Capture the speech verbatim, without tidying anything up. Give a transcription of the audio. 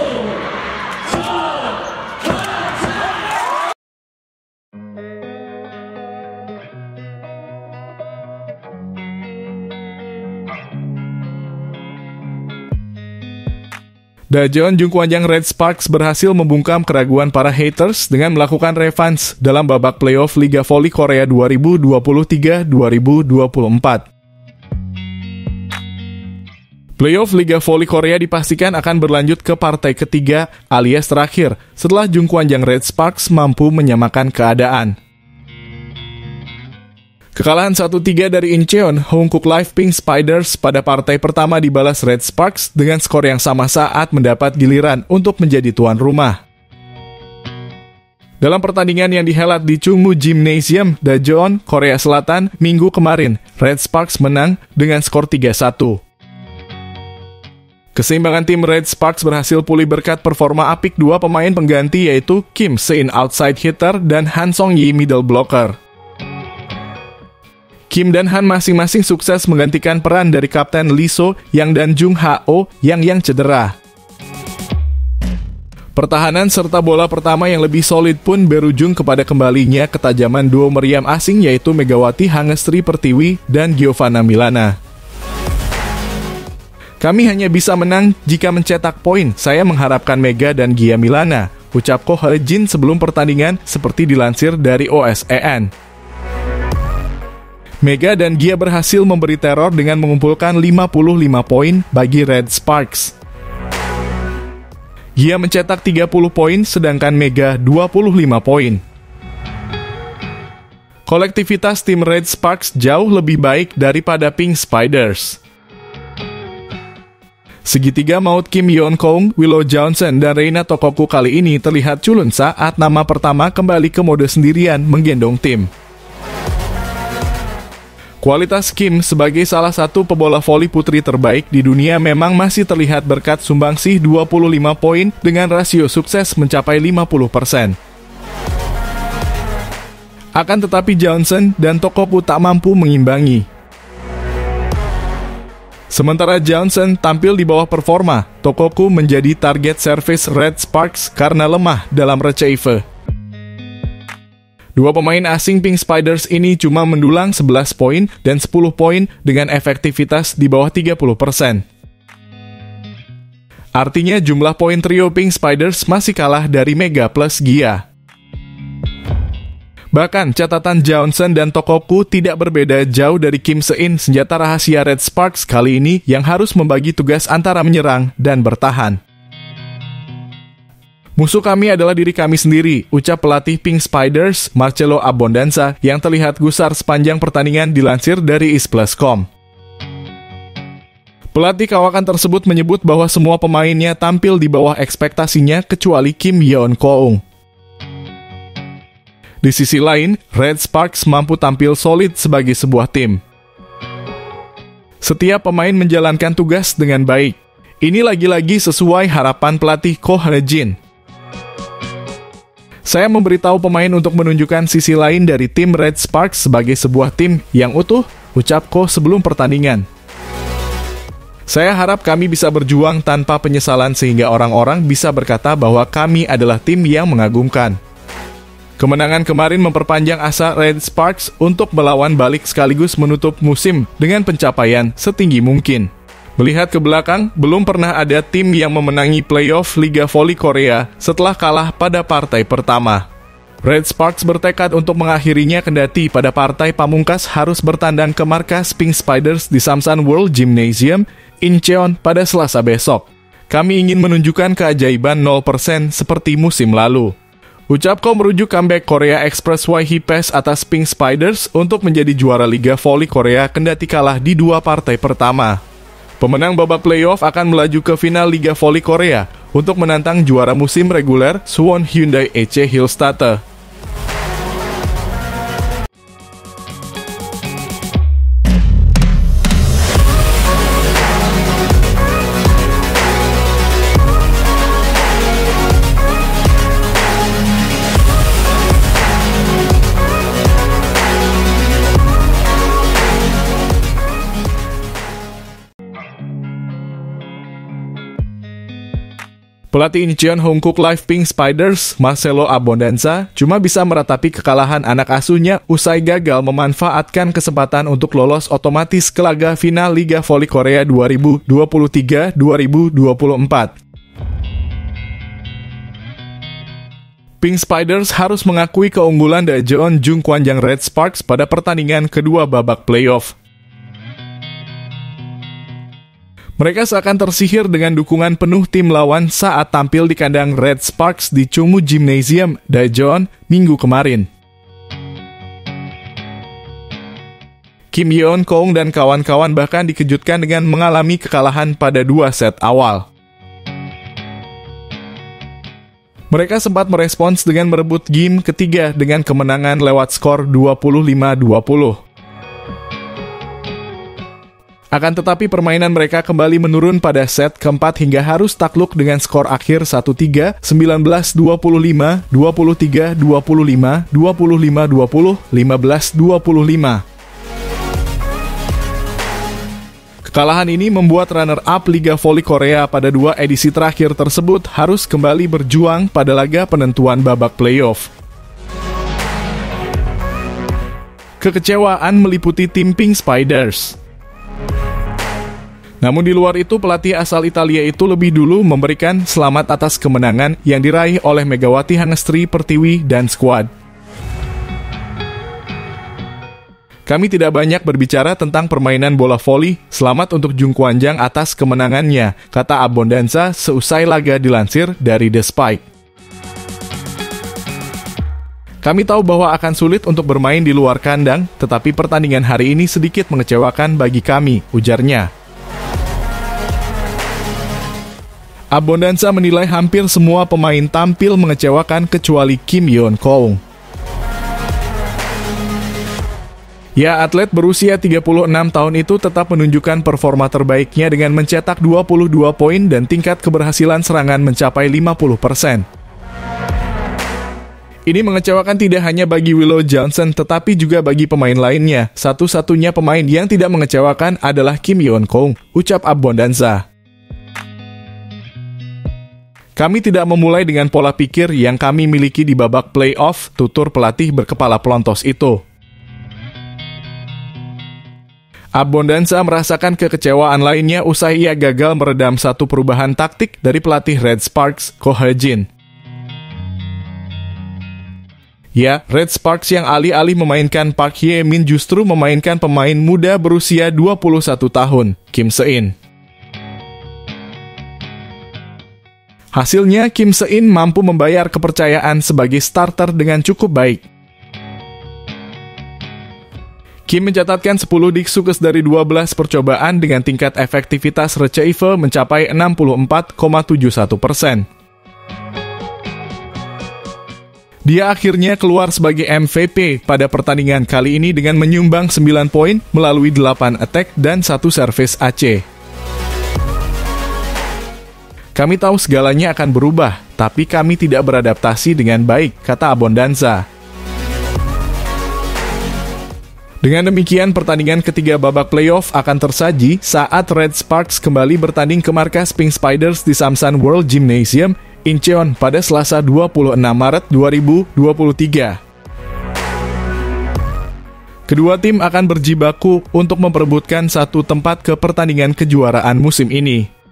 Dajeon Jungkwanjang Red Sparks berhasil membungkam keraguan para haters dengan melakukan revans dalam babak playoff Liga Voli Korea dua ribu dua puluh tiga dua ribu dua puluh empat. Playoff Liga Voli Korea dipastikan akan berlanjut ke partai ketiga alias terakhir setelah Jungkwanjang Red Sparks mampu menyamakan keadaan. Kekalahan satu tiga dari Incheon, Hongkook Live Pink Spiders pada partai pertama dibalas Red Sparks dengan skor yang sama saat mendapat giliran untuk menjadi tuan rumah. Dalam pertandingan yang dihelat di Chungmu Gymnasium, Dajeon, Korea Selatan, minggu kemarin, Red Sparks menang dengan skor tiga satu. Keseimbangan tim Red Sparks berhasil pulih berkat performa apik dua pemain pengganti yaitu Kim Se-in outside hitter dan Han Song-yi middle blocker. Kim dan Han masing-masing sukses menggantikan peran dari Kapten Lee So yang dan Jung Ha-oh yang yang cedera. Pertahanan serta bola pertama yang lebih solid pun berujung kepada kembalinya ketajaman duo meriam asing yaitu Megawati Hangestri Pertiwi dan Giovanna Milana. Kami hanya bisa menang jika mencetak poin, saya mengharapkan Mega dan Gia Milana, ucap Ko Hae-jin sebelum pertandingan seperti dilansir dari O S E N. Mega dan Gia berhasil memberi teror dengan mengumpulkan lima puluh lima poin bagi Red Sparks. Gia mencetak tiga puluh poin sedangkan Mega dua puluh lima poin. Kolektivitas tim Red Sparks jauh lebih baik daripada Pink Spiders. Segitiga maut Kim Yeon-kong, Willow Johnson, dan Reina Tokoku kali ini terlihat culun saat nama pertama kembali ke mode sendirian menggendong tim. Kualitas Kim sebagai salah satu pebola voli putri terbaik di dunia memang masih terlihat berkat sumbangsih dua puluh lima poin dengan rasio sukses mencapai lima puluh persen. Akan tetapi Johnson dan Tokoku tak mampu mengimbangi. Sementara Johnson tampil di bawah performa, Tokoku menjadi target servis Red Sparks karena lemah dalam receive. Dua pemain asing Pink Spiders ini cuma mendulang sebelas poin dan sepuluh poin dengan efektivitas di bawah tiga puluh persen. Artinya jumlah poin trio Pink Spiders masih kalah dari Mega plus Gia. Bahkan catatan Johnson dan Tokoku tidak berbeda jauh dari Kim Se-in, senjata rahasia Red Sparks kali ini yang harus membagi tugas antara menyerang dan bertahan. Musuh kami adalah diri kami sendiri, ucap pelatih Pink Spiders, Marcelo Abondanza, yang terlihat gusar sepanjang pertandingan dilansir dari isplus titik com. Pelatih kawakan tersebut menyebut bahwa semua pemainnya tampil di bawah ekspektasinya kecuali Kim Yeon-kong. Di sisi lain, Red Sparks mampu tampil solid sebagai sebuah tim. Setiap pemain menjalankan tugas dengan baik. Ini lagi-lagi sesuai harapan pelatih Ko Hae-jin. Saya memberitahu pemain untuk menunjukkan sisi lain dari tim Red Sparks sebagai sebuah tim yang utuh, ucap Ko sebelum pertandingan. Saya harap kami bisa berjuang tanpa penyesalan sehingga orang-orang bisa berkata bahwa kami adalah tim yang mengagumkan. Kemenangan kemarin memperpanjang asa Red Sparks untuk melawan balik sekaligus menutup musim dengan pencapaian setinggi mungkin. Melihat ke belakang, belum pernah ada tim yang memenangi playoff Liga Voli Korea setelah kalah pada partai pertama. Red Sparks bertekad untuk mengakhirinya kendati pada partai pamungkas harus bertandang ke markas Pink Spiders di Samsan World Gymnasium, Incheon pada Selasa besok. Kami ingin menunjukkan keajaiban nol persen seperti musim lalu. Ucap Ko merujuk comeback Korea Express Hee Paes atas Pink Spiders untuk menjadi juara Liga Voli Korea kendati kalah di dua partai pertama. Pemenang babak playoff akan melaju ke final Liga Voli Korea untuk menantang juara musim reguler Suwon Hyundai E C Hillstatte. Pelatih Incheon Hongkook Live Pink Spiders, Marcelo Abondanza, cuma bisa meratapi kekalahan anak asuhnya usai gagal memanfaatkan kesempatan untuk lolos otomatis ke laga final Liga Voli Korea dua ribu dua puluh tiga dua ribu dua puluh empat. Pink Spiders harus mengakui keunggulan Daejeon Jungkwanjang Red Sparks pada pertandingan kedua babak playoff. Mereka seakan tersihir dengan dukungan penuh tim lawan saat tampil di kandang Red Sparks di Chungmu Gymnasium, Daejeon, minggu kemarin. Kim Yeon Kong dan kawan-kawan bahkan dikejutkan dengan mengalami kekalahan pada dua set awal. Mereka sempat merespons dengan merebut game ketiga dengan kemenangan lewat skor dua puluh lima dua puluh. Akan tetapi permainan mereka kembali menurun pada set keempat hingga harus takluk dengan skor akhir satu tiga, sembilan belas dua puluh lima, dua puluh tiga dua puluh lima, dua puluh lima dua puluh, lima belas dua puluh lima. Kekalahan ini membuat runner-up Liga Voli Korea pada dua edisi terakhir tersebut harus kembali berjuang pada laga penentuan babak playoff. Kekecewaan meliputi tim Pink Spiders. Namun di luar itu, pelatih asal Italia itu lebih dulu memberikan selamat atas kemenangan yang diraih oleh Megawati Hangestri Pertiwi dan skuad. Kami tidak banyak berbicara tentang permainan bola voli, selamat untuk Jungkwanjang atas kemenangannya, kata Abondanza seusai laga dilansir dari The Spike. Kami tahu bahwa akan sulit untuk bermain di luar kandang, tetapi pertandingan hari ini sedikit mengecewakan bagi kami, ujarnya. Abondanza menilai hampir semua pemain tampil mengecewakan kecuali Kim Yeon Kong. Ya, atlet berusia tiga puluh enam tahun itu tetap menunjukkan performa terbaiknya dengan mencetak dua puluh dua poin dan tingkat keberhasilan serangan mencapai lima puluh persen. Ini mengecewakan tidak hanya bagi Willow Johnson tetapi juga bagi pemain lainnya. Satu-satunya pemain yang tidak mengecewakan adalah Kim Yeon Kong, ucap Abondanza. Kami tidak memulai dengan pola pikir yang kami miliki di babak playoff, tutur pelatih berkepala pelontos itu. Abondanza merasakan kekecewaan lainnya usai ia gagal meredam satu perubahan taktik dari pelatih Red Sparks, Ko Hae-jin. Ya, Red Sparks yang alih-alih memainkan Park Hye-min justru memainkan pemain muda berusia dua puluh satu tahun, Kim Se-in. Hasilnya, Kim Se-in mampu membayar kepercayaan sebagai starter dengan cukup baik. Kim mencatatkan sepuluh diksukes dari dua belas percobaan dengan tingkat efektivitas receive mencapai enam puluh empat koma tujuh satu persen. Dia akhirnya keluar sebagai M V P pada pertandingan kali ini dengan menyumbang sembilan poin melalui delapan attack dan satu service A C. Kami tahu segalanya akan berubah, tapi kami tidak beradaptasi dengan baik, kata Abondanza. Dengan demikian, pertandingan ketiga babak playoff akan tersaji saat Red Sparks kembali bertanding ke markas Pink Spiders di Samsan World Gymnasium, Incheon pada Selasa dua puluh enam Maret dua ribu dua puluh tiga. Kedua tim akan berjibaku untuk memperebutkan satu tempat ke pertandingan kejuaraan musim ini.